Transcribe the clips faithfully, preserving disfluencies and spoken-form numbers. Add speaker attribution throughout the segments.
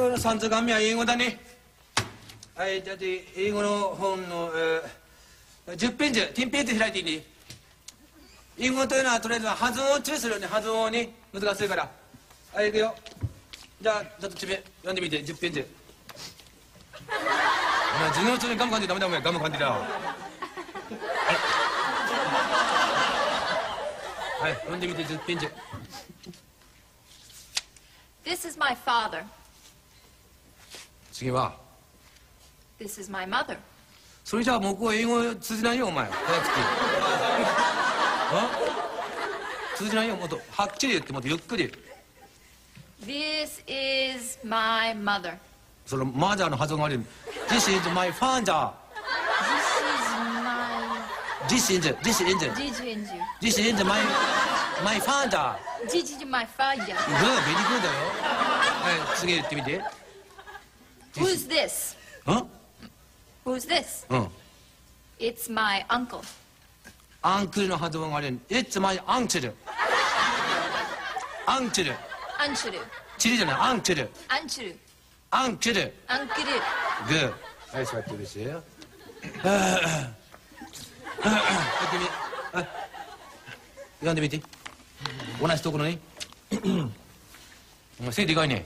Speaker 1: 今日の三座紙は英語だね。はい、だって英語の本の、えー、じゅっページ、じゅっページ開いていい？英語というのはとりあえず発音を注意するよね。発音に難しいから。はい、いくよ。じゃあちょっとちび読んでみて。じゅっページ。お前授業中にガム噛んでダメだ。お前ガム噛んでだ。はい、はい、読んでみて。じゅっページ。
Speaker 2: This is my father.
Speaker 1: 次は
Speaker 2: This is my mother.
Speaker 1: それじゃあもうこう英語通じないよお前。早くてあ通じないよ。もっとはっきり言って、もっとゆっくり。
Speaker 2: This is my mother.
Speaker 1: そのマザーの発音が悪い。 This is my father.
Speaker 2: This is my...
Speaker 1: This is This is
Speaker 2: Did you and you?
Speaker 1: This is my my father.
Speaker 2: Did you my father?
Speaker 1: Good, very good だよ。はい、次言ってみて。
Speaker 2: Who's this?
Speaker 1: うん
Speaker 2: Who's this?
Speaker 1: うん。
Speaker 2: It's my uncle.
Speaker 1: アンクルの発音が悪い。 It's my uncle. アンクル。
Speaker 2: Anchuru.
Speaker 1: チリじゃない。アンクル。
Speaker 2: Anchuru.
Speaker 1: アンクル。
Speaker 2: Anchuru.
Speaker 1: Good. はい、座って嬉しいよ。はぁはぁはぁやってみ。はい。読んでみて。同じところに。お前背でかいね。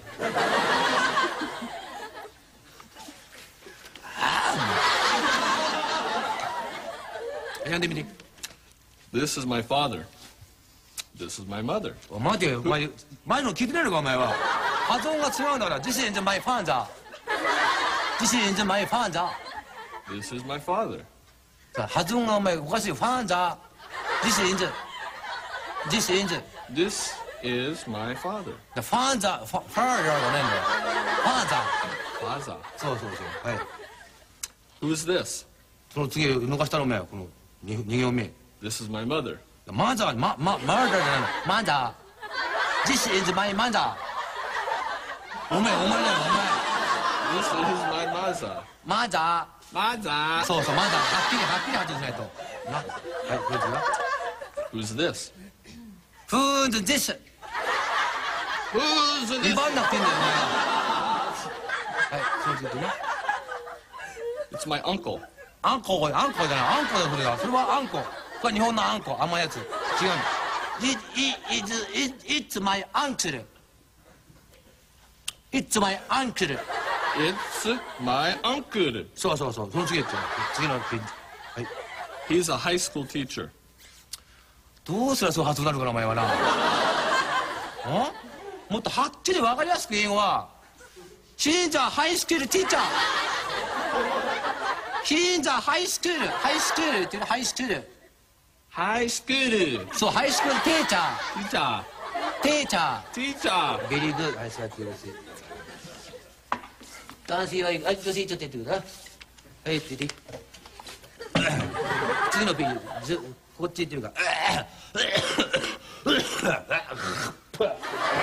Speaker 1: 読んでみて。
Speaker 3: This is my father. This is my mother.
Speaker 1: お待てよ、お前前の聞いてないのかお前は。発音が違うんだから。 This is my father. This is my father.
Speaker 3: This is my father.
Speaker 1: 発音がお前おかしい。ファンザー。 This is This is
Speaker 3: This is my father.
Speaker 1: ファンザー。ファファーザーがないんだよ。ファンザー。
Speaker 3: Faza.
Speaker 1: そうそうそう。はい。
Speaker 3: Who's this?
Speaker 1: その次抜かしたのお前この二行目。
Speaker 3: This is my mother.
Speaker 1: マザー、ま、ま、マザーじゃないの。マザー。This is my mother. お前、お前だよ、お前。
Speaker 3: This is my mother.
Speaker 1: マザ
Speaker 3: Mother.
Speaker 1: ー。そうそう、マザー。はっきり、はっきり発音しないと。な。はい、これ次は。
Speaker 3: Who's this?
Speaker 1: Who's this?
Speaker 3: Who's
Speaker 1: 威
Speaker 3: this?
Speaker 1: 張んなくていいんだよ、お前は。はい、その次ね。
Speaker 3: It's my uncle.
Speaker 1: あんこ、あんこじゃない。あんこだよ、それが。それはあんこ。これ日本のあんこ。甘いやつ。違うの。It, it, it, it's my uncle. It's my uncle.
Speaker 3: It's my uncle.
Speaker 1: そうそうそう。その次言って。次のページ。はい。
Speaker 3: He's a high school teacher.
Speaker 1: どうすりゃそう発音になるかな、お前はな。んもっとはっきり分かりやすく英語は。He's a high school teacher. He's a high school. High school っていうのハイスクール。
Speaker 3: High school.
Speaker 1: そう、ハイスクールテーチャー。
Speaker 3: Teacher.
Speaker 1: テーチャー。
Speaker 3: Teacher.
Speaker 1: ベリーグー。はい、座ってよろしい。男性は、はい、女性ちょっとやってください。はい、って言って。次のページ、ず、こっち行ってるから。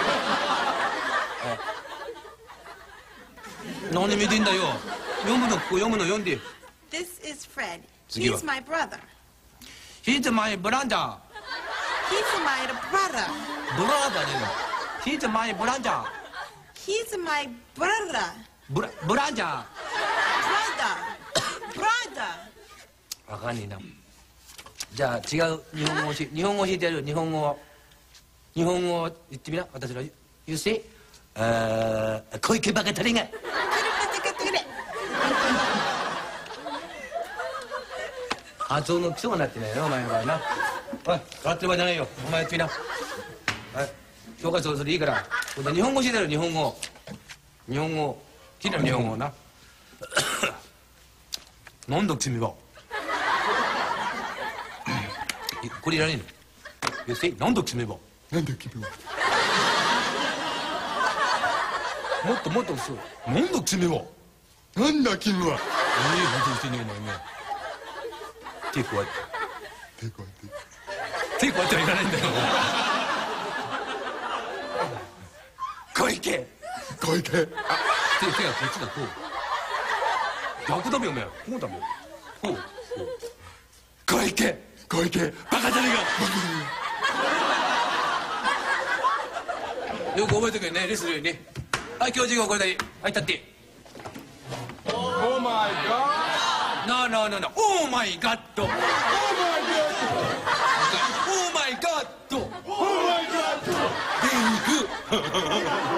Speaker 1: 何見てんだよ。読むの、ここ読むの読んで。
Speaker 4: This is Fred.
Speaker 1: 次は。
Speaker 4: He's my brother.
Speaker 1: He's my brother.
Speaker 4: He's my brother.
Speaker 1: ブラザーじゃない。He's my brother.
Speaker 4: He's my brother.
Speaker 1: ブラ、ブラザ
Speaker 4: Brother. Brother.
Speaker 1: ー。わかんねえな。じゃあ違う日本語をし、日本語を教えてやる。日本語を。日本語を言ってみな。私の。You see? あー、小池バカタレが。発音の基礎がなってないよ、お前の場合な。おい、笑ってる場合じゃないよ。お前やってみな。はい。教科書それいいから。今度日本語教えてやる、日本語。日本語。きれいな日本語な。なんだ君は。これいらねえの。You see? なんだ君は。なんだ君は。もっともっとそう。なんだ君は。なんだ君は。ええ、本当にしてねえお前ね。手こうやって。手こうやって。手こうやってはいかないんだよ。小池。小池。あ、手、手がこっちだ、こう。逆だべよ、お前。こうだべよ。こう。こう。小池。小池。バカじゃねえか。よく覚えてくれね、レスリーに。 はい、今日授業これだけ。はい、立って。
Speaker 5: Oh my God!
Speaker 1: No, no, no, no. Oh my God! Oh my God! Oh my God!
Speaker 5: Oh my God!
Speaker 1: Very good.